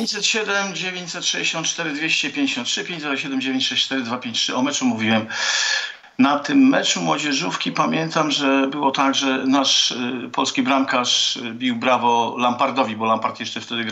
507 964 253 507 964 253. O meczu mówiłem. Na tym meczu młodzieżówki pamiętam, że było tak, że nasz polski bramkarz bił brawo Lampardowi, bo Lampard jeszcze wtedy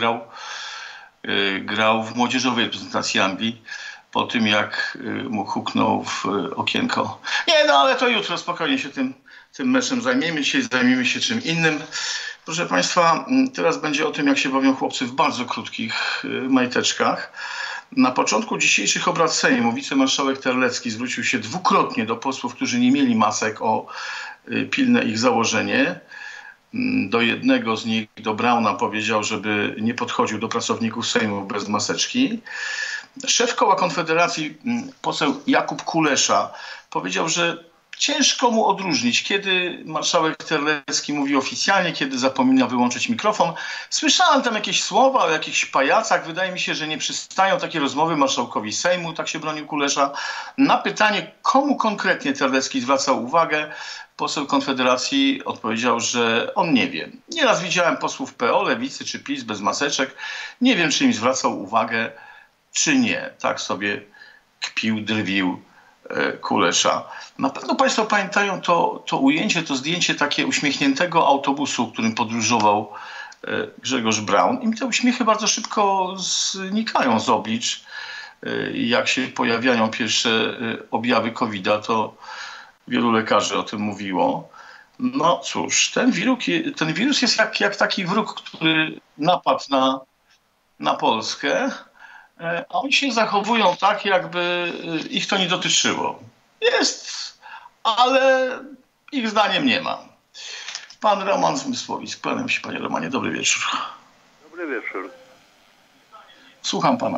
grał w młodzieżowej reprezentacji Anglii, po tym jak mu huknął w okienko. Nie, no ale to jutro spokojnie się tym meczem zajmiemy się czym innym. Proszę Państwa, teraz będzie o tym, jak się bawią chłopcy w bardzo krótkich majteczkach. Na początku dzisiejszych obrad Sejmu wicemarszałek Terlecki zwrócił się dwukrotnie do posłów, którzy nie mieli masek, o pilne ich założenie. Do jednego z nich, do Brauna, powiedział, żeby nie podchodził do pracowników Sejmu bez maseczki. Szef koła Konfederacji, poseł Jakub Kulesza, powiedział, że ciężko mu odróżnić, kiedy marszałek Terlecki mówi oficjalnie, kiedy zapomina wyłączyć mikrofon. Słyszałem tam jakieś słowa o jakichś pajacach. Wydaje mi się, że nie przystają takie rozmowy marszałkowi Sejmu, tak się bronił Kulesza. Na pytanie, komu konkretnie Terlecki zwracał uwagę, poseł Konfederacji odpowiedział, że on nie wie. Nieraz widziałem posłów PO, Lewicy czy PiS bez maseczek. Nie wiem, czy im zwracał uwagę, czy nie. Tak sobie kpił, drwił Kulesza. Na pewno Państwo pamiętają to ujęcie, to zdjęcie takie uśmiechniętego autobusu, którym podróżował Grzegorz Braun. I te uśmiechy bardzo szybko znikają z oblicz. Jak się pojawiają pierwsze objawy COVID-a, to wielu lekarzy o tym mówiło. No cóż, ten wirus jest jak taki wróg, który napadł na Polskę, a oni się zachowują tak, jakby ich to nie dotyczyło. Jest, ale ich zdaniem nie ma. Pan Roman Zmysłowic, kłaniam się, panie Romanie, dobry wieczór. Dobry wieczór. Słucham pana.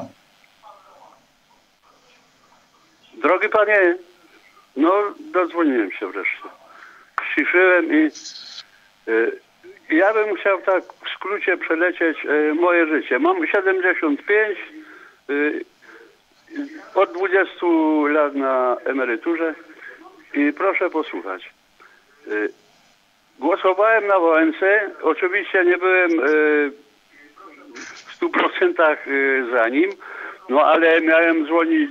Drogi panie, no dodzwoniłem się wreszcie. Ściszyłem i ja bym chciał tak w skrócie przelecieć moje życie. Mam 75, od 20 lat na emeryturze i proszę posłuchać. Głosowałem na Wałęsę. Oczywiście nie byłem w 100% za nim, no ale miałem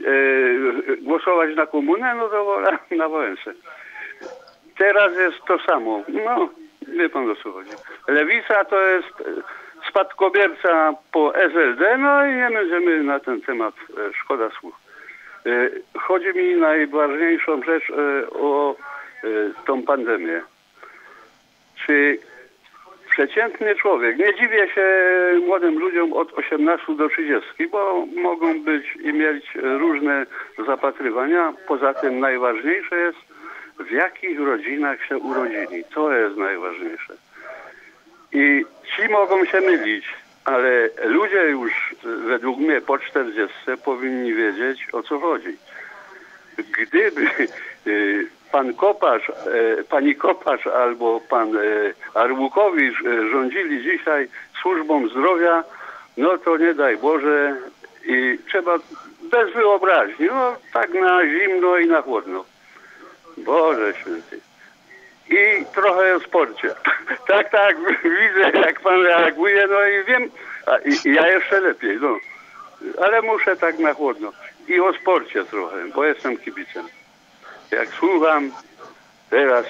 głosować na komunę, no to wolałem na Wałęsę. Teraz jest to samo. No, wie pan, o co chodzi. Lewica to jest spadkobierca po SLD, no i nie będziemy na ten temat, szkoda słów. Chodzi mi najważniejszą rzecz o tą pandemię. Czy przeciętny człowiek, nie dziwię się młodym ludziom od 18 do 30, bo mogą być i mieć różne zapatrywania. Poza tym najważniejsze jest, w jakich rodzinach się urodzili. To jest najważniejsze. I ci mogą się mylić, ale ludzie już według mnie po 40 powinni wiedzieć, o co chodzi. Gdyby pan Kopacz, pani Kopacz albo pan Arłukowicz rządzili dzisiaj służbą zdrowia, no to nie daj Boże i trzeba bez wyobraźni, no tak na zimno i na chłodno. Boże święty. I trochę o sporcie. Tak, widzę, jak pan reaguje, no i wiem, ja jeszcze lepiej, no. Ale muszę tak na chłodno. I o sporcie trochę, bo jestem kibicem. Jak słucham teraz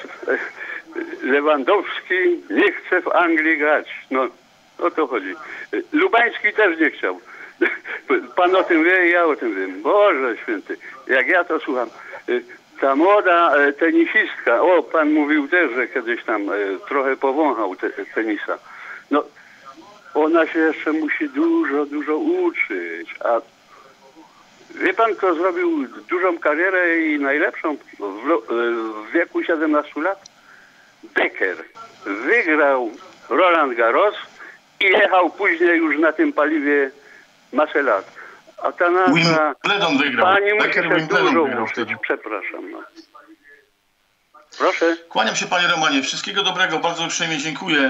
Lewandowski nie chce w Anglii grać. No, o to chodzi. Lubański też nie chciał. Pan o tym wie i ja o tym wiem. Boże święty, jak ja to słucham. Ta młoda tenisistka, o, pan mówił też, że kiedyś tam trochę powąchał tenisa. No, ona się jeszcze musi dużo uczyć. A wie pan, kto zrobił dużą karierę i najlepszą w wieku 17 lat? Becker. Wygrał Roland Garros i jechał później już na tym paliwie masę lat. A ta nasza pani musi się dużo uczyć. Przepraszam. No. Proszę. Kłaniam się, panie Romanie. Wszystkiego dobrego. Bardzo uprzejmie dziękuję.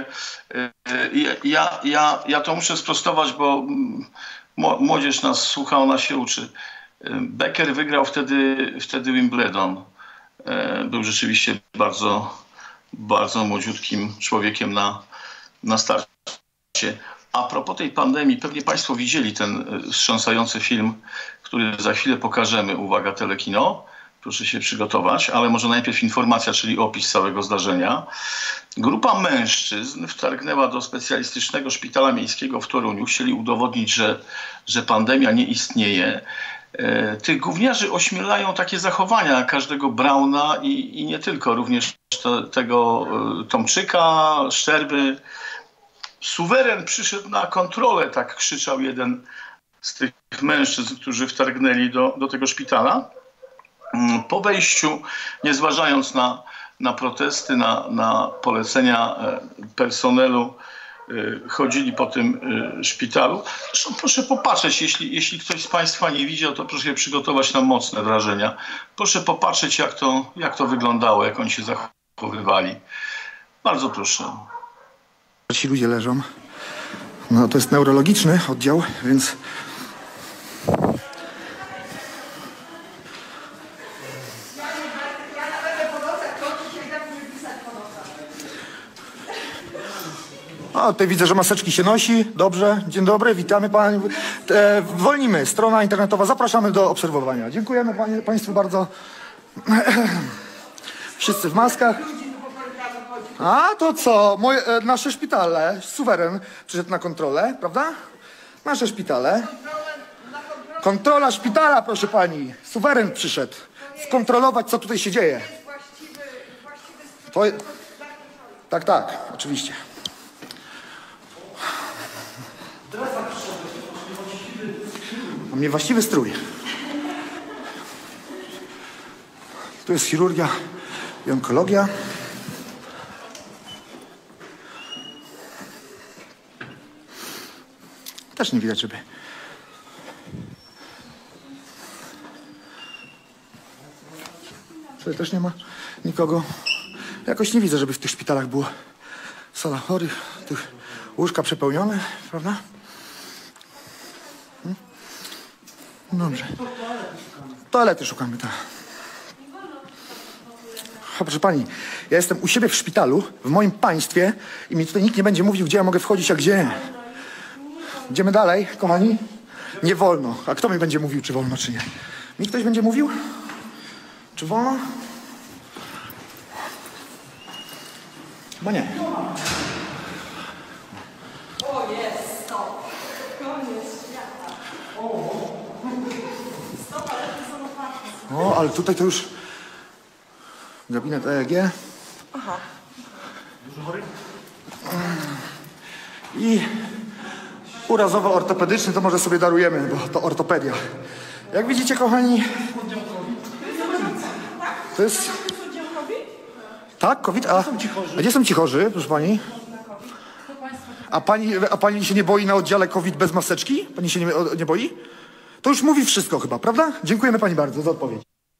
Ja to muszę sprostować, bo młodzież nas słucha, ona się uczy. Becker wygrał wtedy Wimbledon. Był rzeczywiście bardzo młodziutkim człowiekiem na starcie. A propos tej pandemii, pewnie Państwo widzieli ten wstrząsający film, który za chwilę pokażemy. Uwaga, telekino. Proszę się przygotować, ale może najpierw informacja, czyli opis całego zdarzenia. Grupa mężczyzn wtargnęła do specjalistycznego szpitala miejskiego w Toruniu. Chcieli udowodnić, że pandemia nie istnieje. Tych gówniarzy ośmielają takie zachowania każdego Brauna i nie tylko, również tego Tomczyka, Szczerby. Suweren przyszedł na kontrolę, tak krzyczał jeden z tych mężczyzn, którzy wtargnęli do tego szpitala. Po wejściu, nie zważając na protesty, na polecenia personelu, chodzili po tym szpitalu. Zresztą proszę popatrzeć, jeśli ktoś z Państwa nie widział, to proszę się przygotować na mocne wrażenia. Proszę popatrzeć, jak to wyglądało, jak oni się zachowywali. Bardzo proszę. Ci ludzie leżą. No to jest neurologiczny oddział, więc... O, tutaj widzę, że maseczki się nosi. Dobrze. Dzień dobry, witamy Pani. Wolnimy. Strona internetowa. Zapraszamy do obserwowania. Dziękujemy Państwu bardzo. Wszyscy w maskach. A to co? Nasze szpitale. Suweren przyszedł na kontrolę, prawda? Nasze szpitale. Kontrola szpitala, proszę Pani. Suweren przyszedł. Skontrolować, co tutaj się dzieje. Tak, oczywiście. Mam niewłaściwy strój. Tu jest chirurgia i onkologia. Też nie widać, żeby... Tutaj też nie ma nikogo. Jakoś nie widzę, żeby w tych szpitalach było sala chorych, tych łóżka przepełnione, prawda? Dobrze. Toalety szukamy, tak. Proszę Pani, ja jestem u siebie w szpitalu, w moim państwie i mi tutaj nikt nie będzie mówił, gdzie ja mogę wchodzić, a gdzie nie. Idziemy dalej, kochani? Nie wolno. A kto mi będzie mówił, czy wolno, czy nie? Mi ktoś będzie mówił? Czy wolno? Chyba nie. O, jest, stop. Koniec świata. Stop, ale to są oparte. O, ale tutaj to już... Gabinet EEG. Aha. Dużo chorych? I urazowo-ortopedyczny to może sobie darujemy, bo to ortopedia. Jak widzicie, kochani... To jest... Tak, COVID? A gdzie są ci chorzy, proszę Pani? A pani się nie boi na oddziale COVID bez maseczki? Pani się nie boi? To już mówi wszystko chyba, prawda? Dziękujemy Pani bardzo za odpowiedź.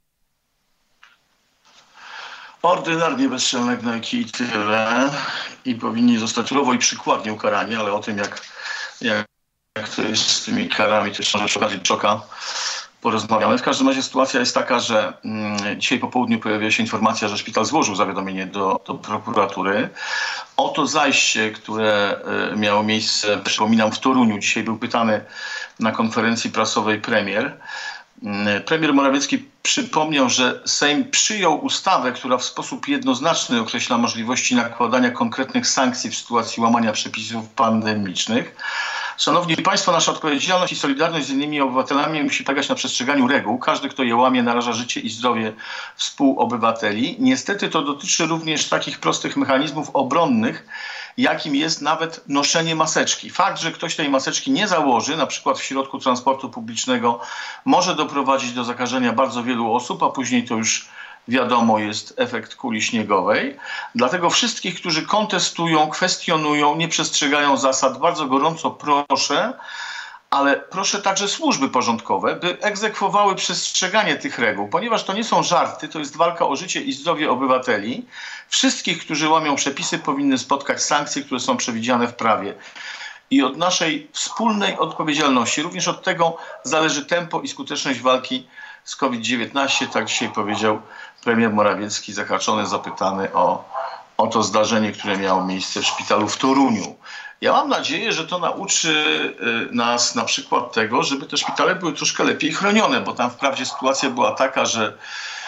Ordynarnie bezczelne gnojki i tyle. I powinni zostać surowo i przykładnie ukarani, ale o tym jak to jest z tymi karami, też może przy okazji Czoka porozmawiamy. W każdym razie sytuacja jest taka, że dzisiaj po południu pojawiła się informacja, że szpital złożył zawiadomienie do prokuratury. O to zajście, które miało miejsce, przypominam, w Toruniu. Dzisiaj był pytany na konferencji prasowej premier. Premier Morawiecki przypomniał, że Sejm przyjął ustawę, która w sposób jednoznaczny określa możliwości nakładania konkretnych sankcji w sytuacji łamania przepisów pandemicznych. Szanowni Państwo, nasza odpowiedzialność i solidarność z innymi obywatelami musi polegać na przestrzeganiu reguł. Każdy, kto je łamie, naraża życie i zdrowie współobywateli. Niestety to dotyczy również takich prostych mechanizmów obronnych, jakim jest nawet noszenie maseczki. Fakt, że ktoś tej maseczki nie założy, na przykład w środku transportu publicznego, może doprowadzić do zakażenia bardzo wielu osób, a później to już wiadomo jest efekt kuli śniegowej. Dlatego wszystkich, którzy kontestują, kwestionują, nie przestrzegają zasad, bardzo gorąco proszę, ale proszę także służby porządkowe, by egzekwowały przestrzeganie tych reguł, ponieważ to nie są żarty, to jest walka o życie i zdrowie obywateli. Wszystkich, którzy łamią przepisy, powinny spotkać sankcje, które są przewidziane w prawie. I od naszej wspólnej odpowiedzialności, również od tego zależy tempo i skuteczność walki z COVID-19, tak dzisiaj powiedział premier Morawiecki, zahaczony, zapytany o to zdarzenie, które miało miejsce w szpitalu w Toruniu. Ja mam nadzieję, że to nauczy nas na przykład tego, żeby te szpitale były troszkę lepiej chronione, bo tam wprawdzie sytuacja była taka, że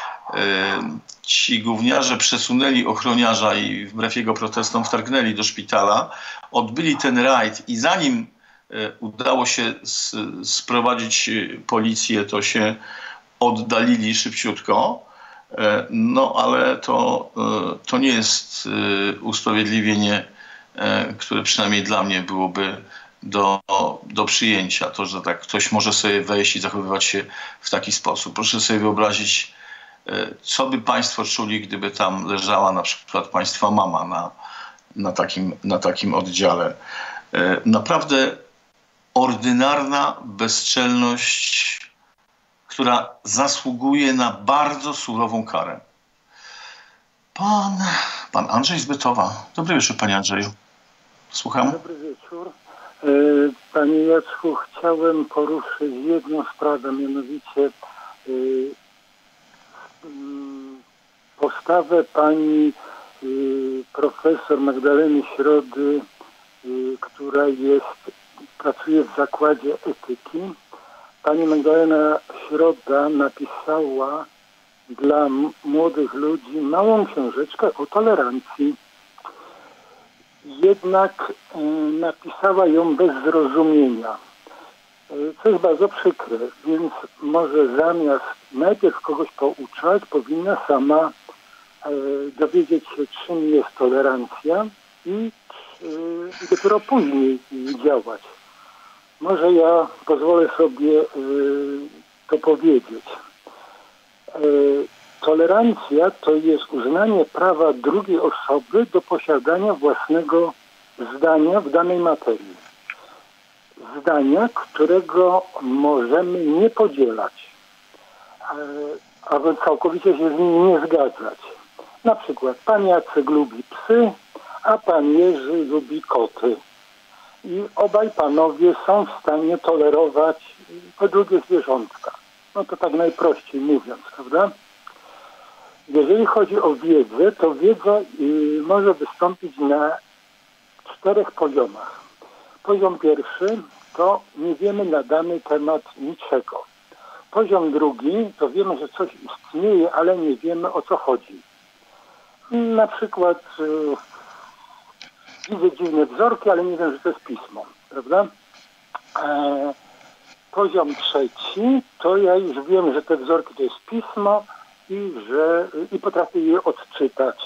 ci gówniarze przesunęli ochroniarza i wbrew jego protestom wtargnęli do szpitala, odbyli ten rajd i zanim udało się sprowadzić policję, to się oddalili szybciutko. No ale to nie jest usprawiedliwienie, które przynajmniej dla mnie byłoby do przyjęcia. To, że tak ktoś może sobie wejść i zachowywać się w taki sposób. Proszę sobie wyobrazić, co by państwo czuli, gdyby tam leżała na przykład państwa mama na takim oddziale. Naprawdę ordynarna bezczelność, która zasługuje na bardzo surową karę. Pan Andrzej z Bytowa. Dobry wieczór, panie Andrzeju. Słucham. Dobry wieczór. Panie Jacku, chciałem poruszyć jedną sprawę, mianowicie postawę pani profesor Magdaleny Środy, która pracuje w zakładzie etyki. Pani Magdalena Środa napisała dla młodych ludzi małą książeczkę o tolerancji. Jednak napisała ją bez zrozumienia, co jest bardzo przykre, więc może zamiast najpierw kogoś pouczać, powinna sama dowiedzieć się, czym jest tolerancja i dopiero później działać. Może ja pozwolę sobie to powiedzieć. Tolerancja to jest uznanie prawa drugiej osoby do posiadania własnego zdania w danej materii. Zdania, którego możemy nie podzielać, albo całkowicie się z nim nie zgadzać. Na przykład pan Jacek lubi psy, a pan Jerzy lubi koty. I obaj panowie są w stanie tolerować te drugie zwierzątka. No to tak najprościej mówiąc, prawda? Jeżeli chodzi o wiedzę, to wiedza może wystąpić na 4 poziomach. Poziom pierwszy to nie wiemy na dany temat niczego. Poziom drugi to wiemy, że coś istnieje, ale nie wiemy, o co chodzi. Na przykład widzę dziwne wzorki, ale nie wiem, że to jest pismo, prawda? Poziom trzeci to ja już wiem, że te wzorki to jest pismo i potrafię je odczytać.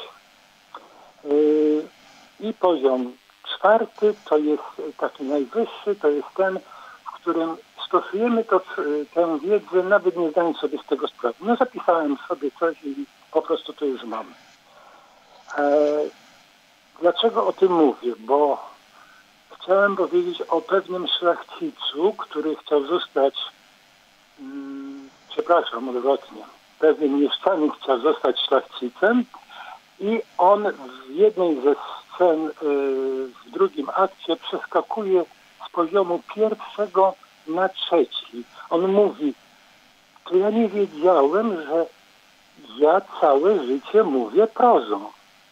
I poziom czwarty to jest taki najwyższy, to jest ten, w którym stosujemy tę wiedzę, nawet nie zdając sobie z tego sprawy. No zapisałem sobie coś i po prostu to już mam. Dlaczego o tym mówię? Bo chciałem powiedzieć o pewnym szlachcicu, który chciał zostać, odwrotnie, pewien mieszczanin chciał zostać szlachcicem i on w jednej ze scen w drugim akcie przeskakuje z poziomu pierwszego na trzeci. On mówi, to ja nie wiedziałem, że ja całe życie mówię prozą.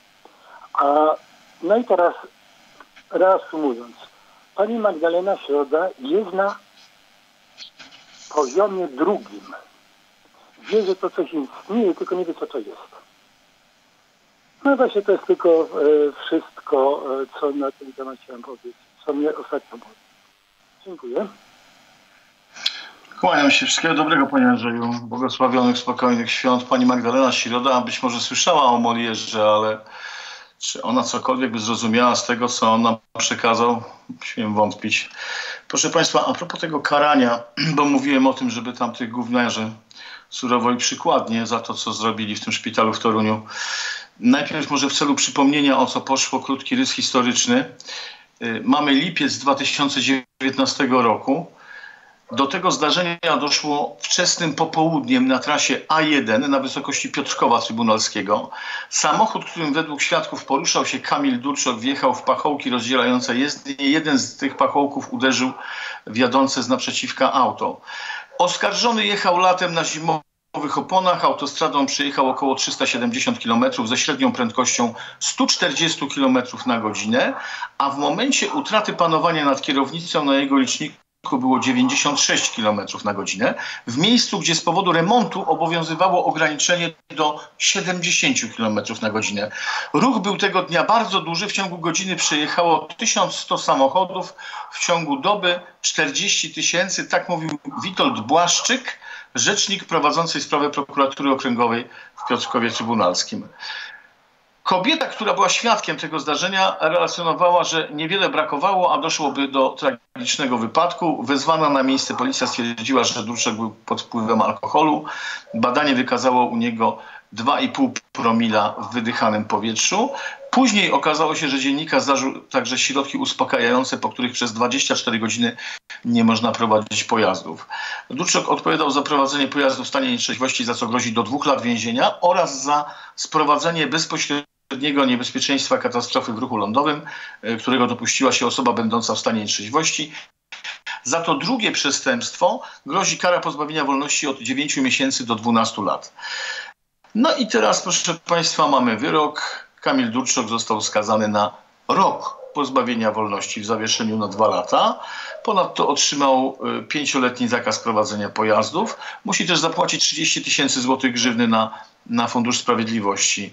No i teraz reasumując, pani Magdalena Środa jest na poziomie drugim. Wie, że to coś istnieje, tylko nie wie, co to jest. No właśnie to jest tylko wszystko, co na ten temat chciałem powiedzieć, co mnie ostatnio było. Dziękuję. Kłaniam się. Wszystkiego dobrego, panie Andrzeju. Błogosławionych, spokojnych świąt. Pani Magdalena Środa być może słyszała o Molierze, ale czy ona cokolwiek by zrozumiała z tego, co on nam przekazał? Śmiem wątpić. Proszę państwa, a propos tego karania, bo mówiłem o tym, żeby tam tych gówniarzy surowo i przykładnie za to, co zrobili w tym szpitalu w Toruniu. Najpierw może w celu przypomnienia, o co poszło, krótki rys historyczny. Mamy lipiec 2019 roku. Do tego zdarzenia doszło wczesnym popołudniem na trasie A1 na wysokości Piotrkowa Trybunalskiego. Samochód, którym według świadków poruszał się Kamil Durczok, wjechał w pachołki rozdzielające jezdnię. Jeden z tych pachołków uderzył w jadące z naprzeciwka auto. Oskarżony jechał latem na zimowy oponach autostradą przejechał około 370 km ze średnią prędkością 140 km na godzinę, a w momencie utraty panowania nad kierownicą na jego liczniku było 96 km na godzinę, w miejscu, gdzie z powodu remontu obowiązywało ograniczenie do 70 km na godzinę. Ruch był tego dnia bardzo duży, w ciągu godziny przejechało 1100 samochodów, w ciągu doby 40 000, tak mówił Witold Błaszczyk, rzecznik prowadzącej sprawę prokuratury okręgowej w Piotrkowie Trybunalskim. Kobieta, która była świadkiem tego zdarzenia, relacjonowała, że niewiele brakowało, a doszłoby do tragicznego wypadku. Wezwana na miejsce policja stwierdziła, że Dłuczek był pod wpływem alkoholu. Badanie wykazało u niego 2,5 promila w wydychanym powietrzu. Później okazało się, że dziennikarz zażył także środki uspokajające, po których przez 24 godziny nie można prowadzić pojazdów. Dłuczek odpowiadał za prowadzenie pojazdu w stanie nietrzeźwości, za co grozi do 2 lat więzienia, oraz za sprowadzenie bezpośredniego niebezpieczeństwa katastrofy w ruchu lądowym, którego dopuściła się osoba będąca w stanie nietrzeźwości. Za to drugie przestępstwo grozi kara pozbawienia wolności od 9 miesięcy do 12 lat. No i teraz, proszę Państwa, mamy wyrok. Kamil Dłuczok został skazany na rok pozbawienia wolności w zawieszeniu na 2 lata. Ponadto otrzymał 5-letni zakaz prowadzenia pojazdów. Musi też zapłacić 30 000 złotych grzywny na Fundusz Sprawiedliwości.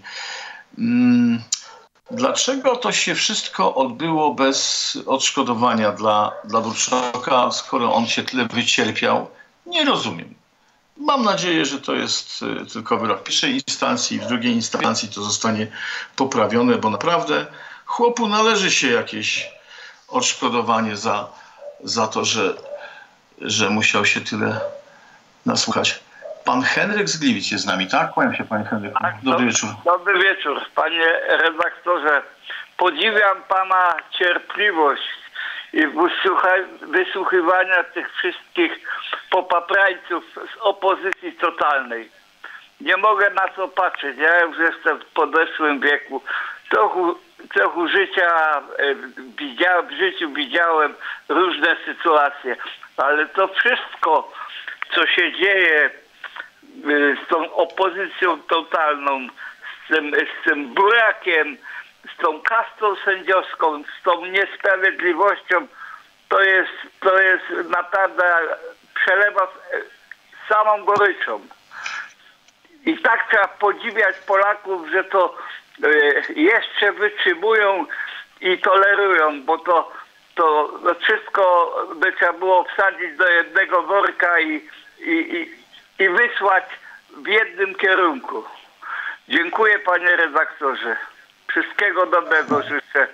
Dlaczego to się wszystko odbyło bez odszkodowania dla Dłuczoka, skoro on się tyle wycierpiał? Nie rozumiem. Mam nadzieję, że to jest tylko wyrok pierwszej instancji, w drugiej instancji to zostanie poprawione, bo naprawdę chłopu należy się jakieś odszkodowanie za to, że musiał się tyle nasłuchać. Pan Henryk z Gliwic jest z nami, tak? Kłaniam się, panie Henryku. Dobry wieczór. Dobry wieczór, panie redaktorze. Podziwiam pana cierpliwość i wysłuchiwania tych wszystkich popaprańców z opozycji totalnej. Nie mogę na to patrzeć. Ja już jestem w podeszłym wieku. Trochę życia w życiu widziałem różne sytuacje, ale to wszystko, co się dzieje z tą opozycją totalną, z tym burakiem, z tą kastą sędziowską, z tą niesprawiedliwością, to jest naprawdę przelewa samą goryczą. I tak trzeba podziwiać Polaków, że to jeszcze wytrzymują i tolerują, bo to wszystko by trzeba było wsadzić do jednego worka i wysłać w jednym kierunku. Dziękuję, panie redaktorze. Wszystkiego dobrego życzę.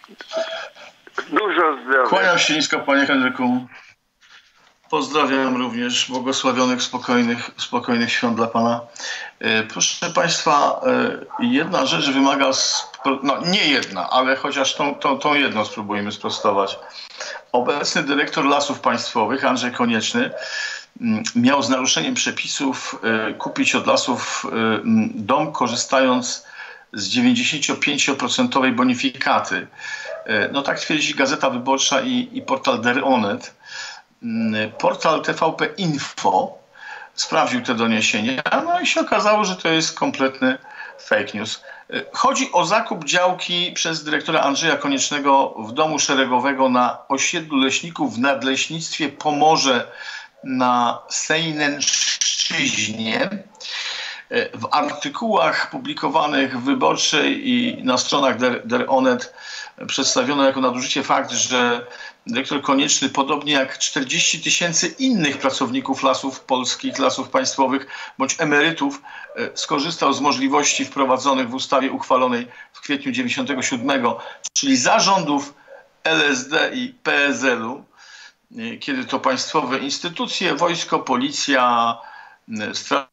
Dużo zdrowia. Kłaniam się nisko, panie Henryku. Pozdrawiam również błogosławionych, spokojnych świąt dla pana. Proszę państwa, jedna rzecz wymaga, no nie jedna, ale chociaż tą jedną spróbujemy sprostować. Obecny dyrektor Lasów Państwowych, Andrzej Konieczny, miał z naruszeniem przepisów kupić od Lasów dom, korzystając z 95% bonifikaty. No tak twierdzi Gazeta Wyborcza i portal Der Onet. Portal TVP Info sprawdził te doniesienia, no i się okazało, że to jest kompletny fake news. Chodzi o zakup działki przez dyrektora Andrzeja Koniecznego w domu szeregowego na osiedlu leśników w Nadleśnictwie Pomorze na Sejnenszczyźnie. W artykułach publikowanych w Wyborczej i na stronach Der Onet przedstawiono jako nadużycie fakt, że dyrektor Konieczny, podobnie jak 40 000 innych pracowników lasów polskich, lasów państwowych bądź emerytów, skorzystał z możliwości wprowadzonych w ustawie uchwalonej w kwietniu 1997, czyli zarządów LSD i PSL-u, kiedy to państwowe instytucje, wojsko, policja, Straż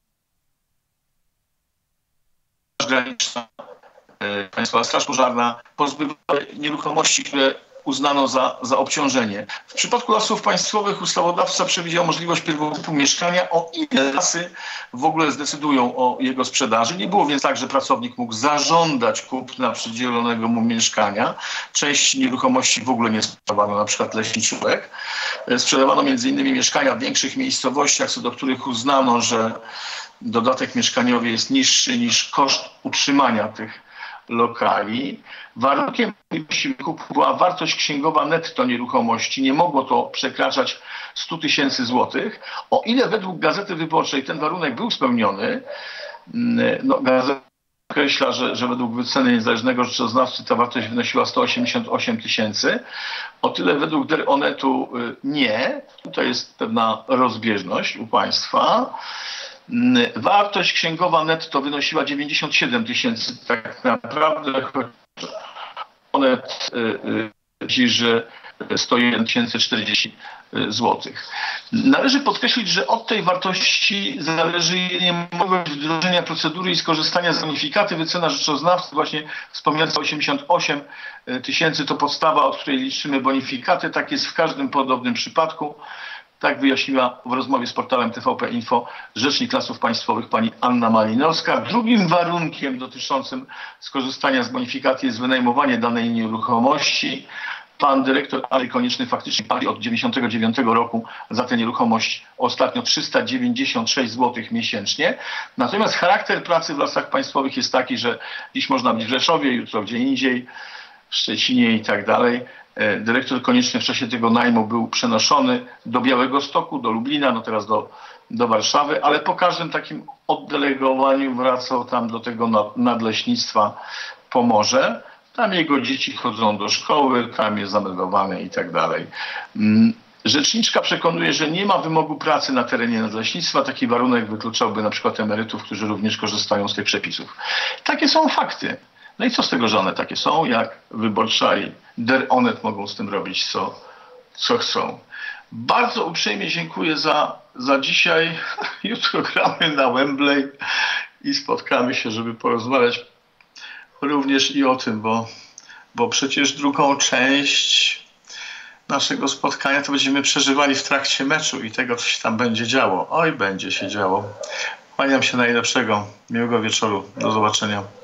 Graniczna, Państwowa Straż Pożarna pozbywały nieruchomości, które uznano za obciążenie. W przypadku Lasów Państwowych ustawodawca przewidział możliwość pierwokupu mieszkania, o ile lasy w ogóle zdecydują o jego sprzedaży. Nie było więc tak, że pracownik mógł zażądać kupna przydzielonego mu mieszkania. Część nieruchomości w ogóle nie sprzedawano, na przykład leśniczówek. Sprzedawano m.in. mieszkania w większych miejscowościach, co do których uznano, że dodatek mieszkaniowy jest niższy niż koszt utrzymania tych lokali. Warunkiem wykupu była wartość księgowa netto nieruchomości. Nie mogło to przekraczać 100 000 złotych. O ile według Gazety Wyborczej ten warunek był spełniony, no, gazeta określa, że według wyceny niezależnego rzeczoznawcy ta wartość wynosiła 188 000. O tyle według Der Onetu nie. Tutaj jest pewna rozbieżność u państwa. Wartość księgowa netto wynosiła 97 000 tak naprawdę, choć Onet twierdzi, że 101 040 złotych. Należy podkreślić, że od tej wartości zależy niemożliwość wdrożenia procedury i skorzystania z bonifikaty. Wycena rzeczoznawcy, właśnie wspomniane 88 000 to podstawa, od której liczymy bonifikaty. Tak jest w każdym podobnym przypadku. Tak wyjaśniła w rozmowie z portalem TVP Info rzecznik Lasów Państwowych pani Anna Malinowska. Drugim warunkiem dotyczącym skorzystania z bonifikaty jest wynajmowanie danej nieruchomości. Pan dyrektor Andrzej Konieczny faktycznie płaci od 1999 roku za tę nieruchomość ostatnio 396 zł miesięcznie. Natomiast charakter pracy w Lasach Państwowych jest taki, że dziś można być w Rzeszowie, jutro gdzie indziej, w Szczecinie i tak dalej. Dyrektor Konieczny w czasie tego najmu był przenoszony do Białegostoku, do Lublina, no teraz do Warszawy, ale po każdym takim oddelegowaniu wracał tam do tego nadleśnictwa Pomorze. Tam jego dzieci chodzą do szkoły, tam jest zameldowany i tak dalej. Rzeczniczka przekonuje, że nie ma wymogu pracy na terenie nadleśnictwa. Taki warunek wykluczałby na przykład emerytów, którzy również korzystają z tych przepisów. Takie są fakty. No i co z tego, że one takie są, jak Wyborcza i Der Onet mogą z tym robić, co chcą. Bardzo uprzejmie dziękuję za dzisiaj. Jutro gramy na Wembley i spotkamy się, żeby porozmawiać również i o tym, bo przecież drugą część naszego spotkania to będziemy przeżywali w trakcie meczu i tego, co się tam będzie działo. Oj, będzie się działo. Kłaniam się najlepszego. Miłego wieczoru. Do zobaczenia.